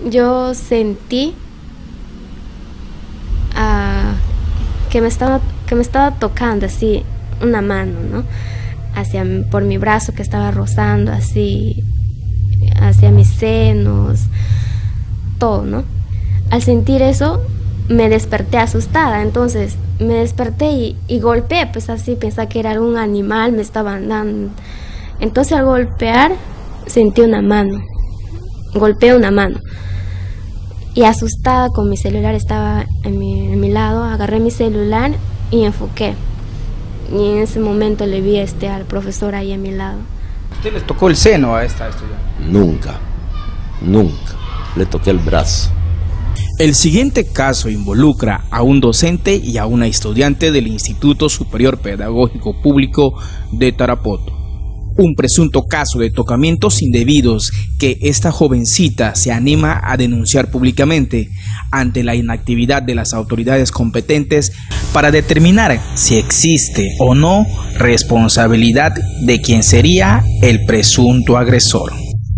Yo sentí que me estaba tocando así una mano, ¿no? Por mi brazo que estaba rozando así, hacia mis senos, todo, ¿no? Al sentir eso, me desperté asustada, entonces me desperté y golpeé, pues así, pensaba que era algún animal, me estaba andando. Entonces al golpear, sentí una mano, golpeé una mano. Y asustada con mi celular, estaba en mi lado, agarré mi celular y enfoqué. Y en ese momento le vi al profesor ahí a mi lado. ¿Usted le tocó el seno a esta estudiante? Nunca, le toqué el brazo. El siguiente caso involucra a un docente y a una estudiante del Instituto Superior Pedagógico Público de Tarapoto. Un presunto caso de tocamientos indebidos que esta jovencita se anima a denunciar públicamente ante la inactividad de las autoridades competentes para determinar si existe o no responsabilidad de quien sería el presunto agresor.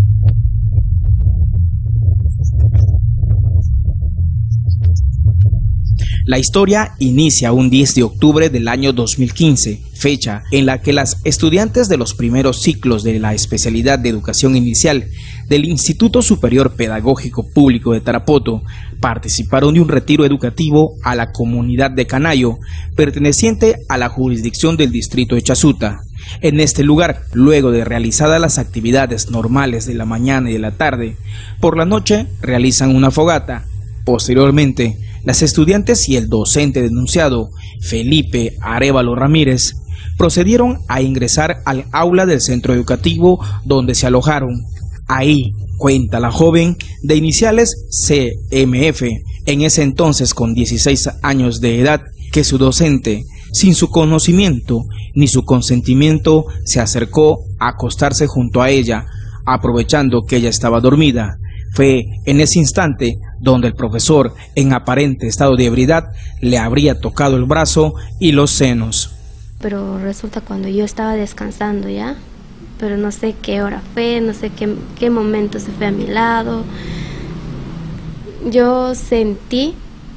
La historia inicia un 10 de octubre del año 2015, fecha en la que las estudiantes de los primeros ciclos de la especialidad de educación inicial del Instituto Superior Pedagógico Público de Tarapoto participaron de un retiro educativo a la comunidad de Canayo, perteneciente a la jurisdicción del distrito de Chasuta. En este lugar, luego de realizadas las actividades normales de la mañana y de la tarde, por la noche realizan una fogata. Posteriormente, las estudiantes y el docente denunciado, Felipe Arévalo Ramírez, procedieron a ingresar al aula del centro educativo donde se alojaron. Ahí, cuenta la joven de iniciales CMF, en ese entonces con 16 años de edad, que su docente, sin su conocimiento ni su consentimiento, se acercó a acostarse junto a ella, aprovechando que ella estaba dormida. Fue en ese instante donde el profesor, en aparente estado de ebriedad, le habría tocado el brazo y los senos. Pero resulta cuando yo estaba descansando ya, pero no sé qué hora fue, no sé qué momento se fue a mi lado. Yo sentí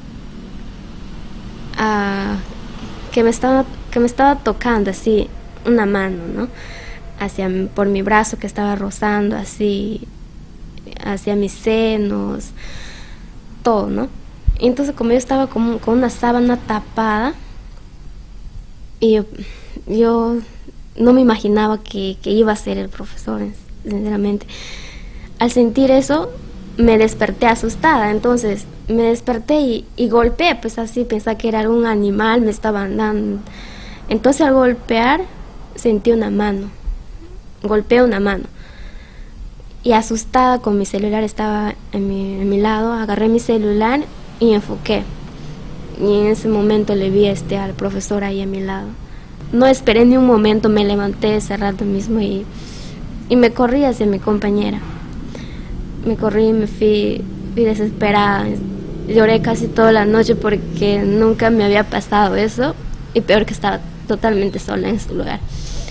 que me estaba tocando así una mano, ¿no? Por mi brazo que estaba rozando así, hacia mis senos, todo, ¿no? Y entonces como yo estaba con una sábana tapada, y yo no me imaginaba que iba a ser el profesor, sinceramente. Al sentir eso, me desperté asustada, entonces me desperté y golpeé, pues así, pensaba que era algún animal, me estaba andando. Entonces al golpear, sentí una mano, golpeé una mano. Y asustada con mi celular, estaba en mi lado, agarré mi celular y enfoqué. Y en ese momento le vi al profesor ahí a mi lado. No esperé ni un momento, me levanté ese rato mismo y me corrí hacia mi compañera. Me corrí y me fui desesperada. Lloré casi toda la noche porque nunca me había pasado eso. Y peor que estaba totalmente sola en su lugar.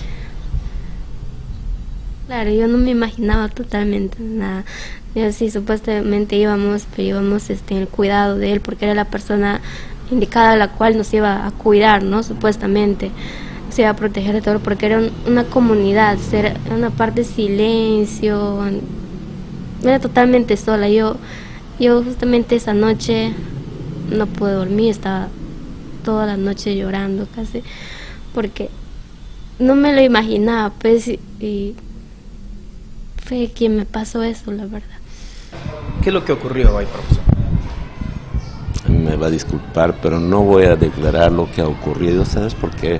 Claro, yo no me imaginaba totalmente nada. Yo sí, supuestamente íbamos en el cuidado de él, porque era la persona indicada a la cual nos iba a cuidar, ¿no? Supuestamente nos iba a proteger de todo, porque era una comunidad, era una parte de silencio, era totalmente sola. Yo justamente esa noche no pude dormir, estaba toda la noche llorando casi, porque no me lo imaginaba, pues, y fue quien me pasó eso, la verdad. ¿Qué es lo que ocurrió ahí, profesor? Me va a disculpar, pero no voy a declarar lo que ha ocurrido, ¿sabes por qué?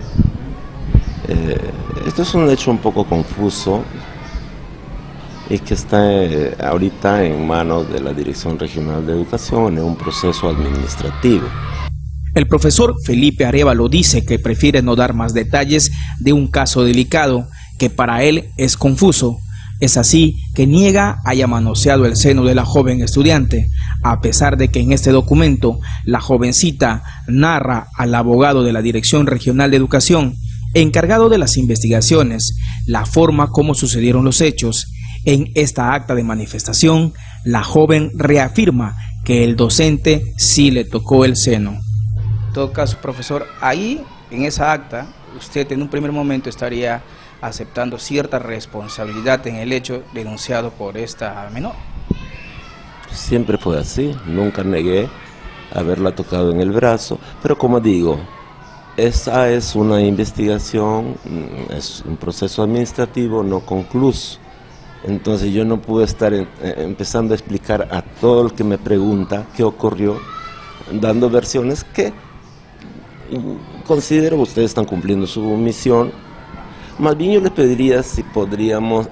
Esto es un hecho un poco confuso y que está ahorita en manos de la Dirección Regional de Educación en un proceso administrativo. El profesor Felipe Arévalo dice que prefiere no dar más detalles de un caso delicado que para él es confuso. Es así que niega haya manoseado el seno de la joven estudiante, a pesar de que en este documento la jovencita narra al abogado de la Dirección Regional de Educación, encargado de las investigaciones, la forma como sucedieron los hechos En esta acta de manifestación, la joven reafirma que el docente sí le tocó el seno. En todo caso, profesor, ahí en esa acta, usted en un primer momento estaría aceptando cierta responsabilidad en el hecho denunciado por esta menor. Siempre fue así, nunca negué haberla tocado en el brazo, pero como digo, esa es una investigación, es un proceso administrativo no concluso. Entonces yo no pude estar empezando a explicar a todo el que me pregunta qué ocurrió, dando versiones que considero que ustedes están cumpliendo su misión. Más bien yo les pediría si podríamos,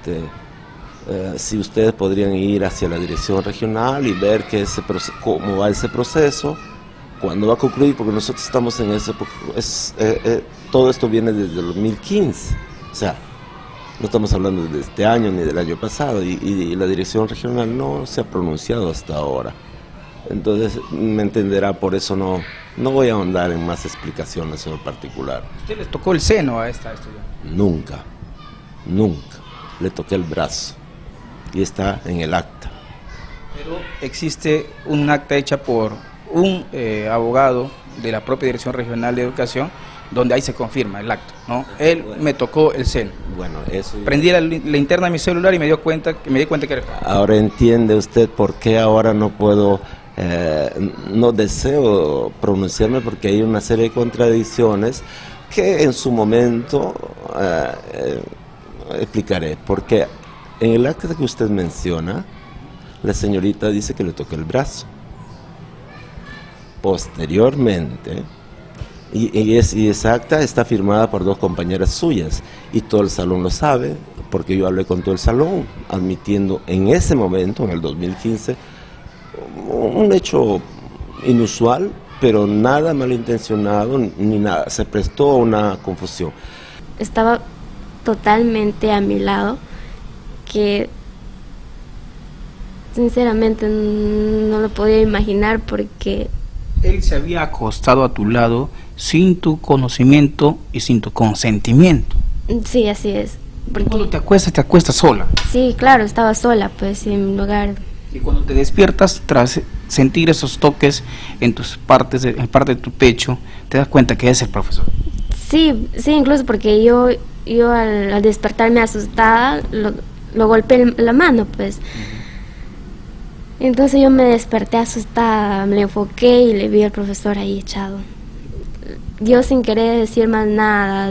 si ustedes podrían ir hacia la dirección regional y ver cómo va ese proceso, cuándo va a concluir, porque nosotros estamos en ese, todo esto viene desde el 2015, o sea, no estamos hablando de este año ni del año pasado, y la dirección regional no se ha pronunciado hasta ahora. Entonces me entenderá, por eso no voy a ahondar en más explicaciones sobre el particular. ¿Usted le tocó el seno a esta estudiante? Nunca, le toqué el brazo y está en el acta. Pero existe un acta hecha por un abogado de la propia Dirección Regional de Educación, donde ahí se confirma el acto, ¿no? Él me tocó el seno. Bueno, eso. Prendí la linterna de mi celular y me di cuenta que era. Ahora entiende usted por qué ahora no puedo, no deseo pronunciarme, porque hay una serie de contradicciones que en su momento explicaré. Porque en el acta que usted menciona, la señorita dice que le toqué el brazo. Posteriormente, y esa acta está firmada por dos compañeras suyas, y todo el salón lo sabe, porque yo hablé con todo el salón, admitiendo en ese momento, en el 2015, un hecho inusual, pero nada malintencionado, ni nada, se prestó a una confusión. Estaba totalmente a mi lado, que sinceramente no lo podía imaginar, porque él se había acostado a tu lado sin tu conocimiento y sin tu consentimiento. Sí, así es. Porque cuando te acuestas sola. Sí, claro, estaba sola, pues, en mi lugar. Y cuando te despiertas, tras sentir esos toques en parte de tu pecho, te das cuenta que es el profesor. Sí, incluso porque yo al despertarme asustada, lo golpeé la mano, pues. Entonces yo me desperté asustada, me enfoqué y le vi al profesor ahí echado. Yo sin querer decir más nada,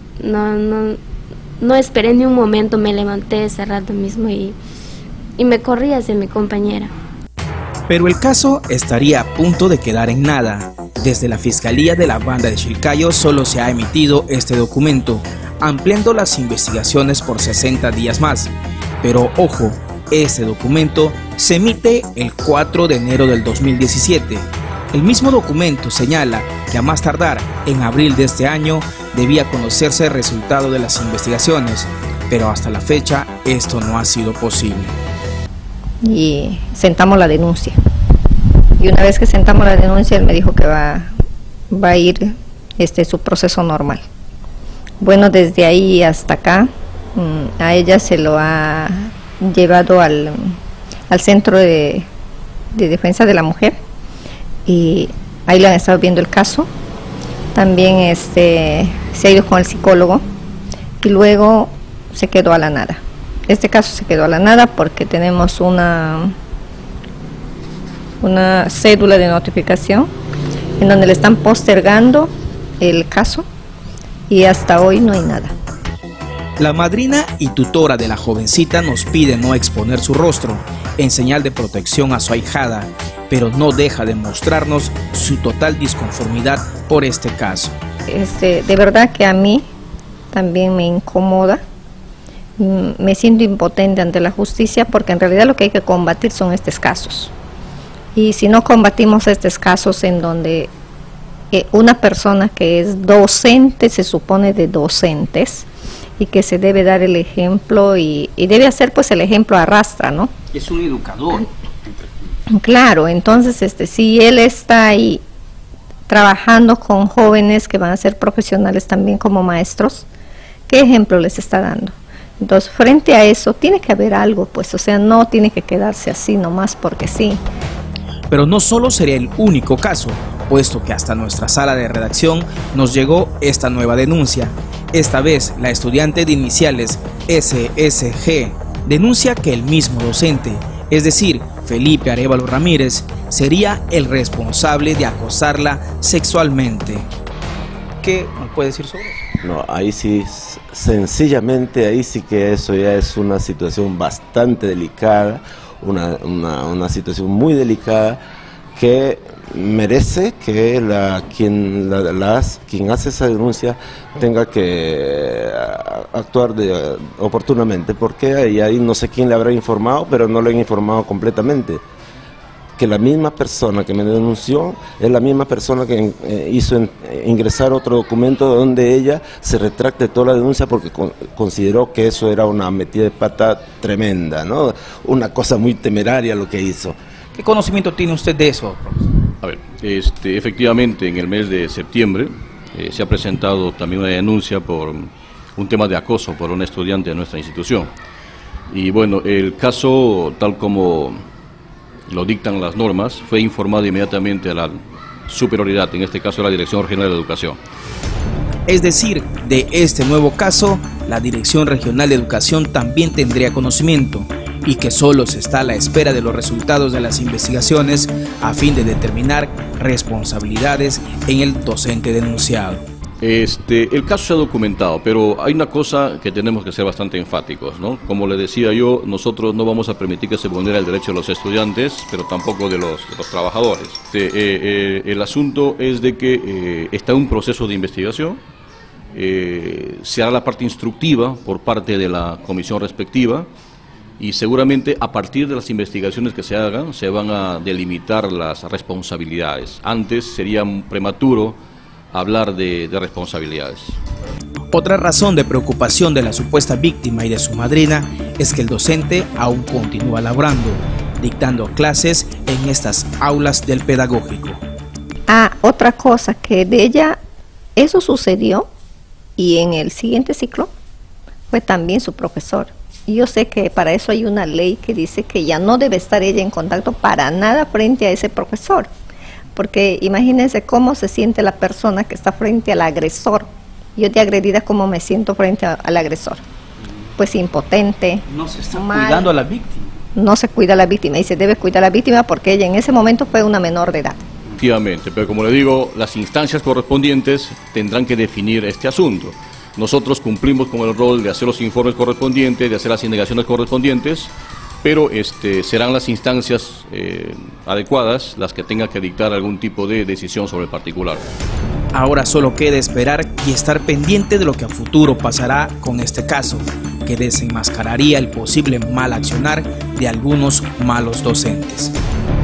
no esperé ni un momento, me levanté ese rato mismo y me corrí hacia mi compañera. Pero el caso estaría a punto de quedar en nada. Desde la Fiscalía de la Banda de Chilcayo solo se ha emitido este documento, ampliando las investigaciones por 60 días más. Pero ojo, este documento se emite el 4 de enero del 2017. El mismo documento señala que a más tardar en abril de este año debía conocerse el resultado de las investigaciones, pero hasta la fecha esto no ha sido posible. Y sentamos la denuncia. Y una vez que sentamos la denuncia, él me dijo que va a ir su proceso normal. Bueno, desde ahí hasta acá, a ella se lo ha llevado al Centro de Defensa de la Mujer, y ahí le han estado viendo el caso. También se ha ido con el psicólogo y luego se quedó a la nada. Este caso se quedó a la nada porque tenemos una cédula de notificación en donde le están postergando el caso y hasta hoy no hay nada. La madrina y tutora de la jovencita nos pide no exponer su rostro en señal de protección a su ahijada, pero no deja de mostrarnos su total disconformidad por este caso. De verdad que a mí también me incomoda, me siento impotente ante la justicia, porque en realidad lo que hay que combatir son estos casos. Y si no combatimos estos casos en donde una persona que es docente, se supone de docentes, y que se debe dar el ejemplo y debe hacer pues el ejemplo arrastra, ¿no? Es un educador. Claro, entonces si él está ahí trabajando con jóvenes que van a ser profesionales también como maestros, ¿qué ejemplo les está dando? Entonces, frente a eso, tiene que haber algo, pues, o sea, no tiene que quedarse así nomás porque sí. Pero no solo sería el único caso, puesto que hasta nuestra sala de redacción nos llegó esta nueva denuncia. Esta vez, la estudiante de iniciales SSG denuncia que el mismo docente, es decir, Felipe Arévalo Ramírez, sería el responsable de acosarla sexualmente. ¿Qué nos puede decir sobre eso? No, ahí sí, sencillamente, ahí sí que eso ya es una situación bastante delicada, una situación muy delicada que merece que quien hace esa denuncia tenga que actuar oportunamente, porque ahí no sé quién le habrá informado, pero no le han informado completamente. Que la misma persona que me denunció es la misma persona que hizo ingresar otro documento donde ella se retracte toda la denuncia porque consideró que eso era una metida de pata tremenda, ¿no? Una cosa muy temeraria lo que hizo. ¿Qué conocimiento tiene usted de eso, profesor? A ver, efectivamente en el mes de septiembre se ha presentado también una denuncia por un tema de acoso por un estudiante de nuestra institución. Y bueno, el caso, tal como lo dictan las normas, fue informado inmediatamente a la superioridad, en este caso a la Dirección Regional de Educación. Es decir, de este nuevo caso, la Dirección Regional de Educación también tendría conocimiento y que solo se está a la espera de los resultados de las investigaciones a fin de determinar responsabilidades en el docente denunciado. El caso se ha documentado, pero hay una cosa que tenemos que ser bastante enfáticos, ¿no? Como le decía yo, nosotros no vamos a permitir que se vulnere el derecho de los estudiantes, pero tampoco de los trabajadores. El asunto es de que está un proceso de investigación, se hará la parte instructiva por parte de la comisión respectiva y seguramente a partir de las investigaciones que se hagan se van a delimitar las responsabilidades. Antes sería prematuro hablar de responsabilidades. Otra razón de preocupación de la supuesta víctima y de su madrina es que el docente aún continúa laborando, dictando clases en estas aulas del pedagógico. Otra cosa que de ella, eso sucedió y en el siguiente ciclo fue también su profesor. Y yo sé que para eso hay una ley que dice que ya no debe estar ella en contacto para nada frente a ese profesor. Porque imagínense cómo se siente la persona que está frente al agresor. Yo de agredida, ¿cómo me siento frente al agresor? Pues impotente. No se está cuidando a la víctima. No se cuida a la víctima y se debe cuidar a la víctima porque ella en ese momento fue una menor de edad. Efectivamente, pero como le digo, las instancias correspondientes tendrán que definir este asunto. Nosotros cumplimos con el rol de hacer los informes correspondientes, de hacer las indagaciones correspondientes, pero serán las instancias adecuadas las que tengan que dictar algún tipo de decisión sobre el particular. Ahora solo queda esperar y estar pendiente de lo que a futuro pasará con este caso, que desenmascararía el posible mal accionar de algunos malos docentes.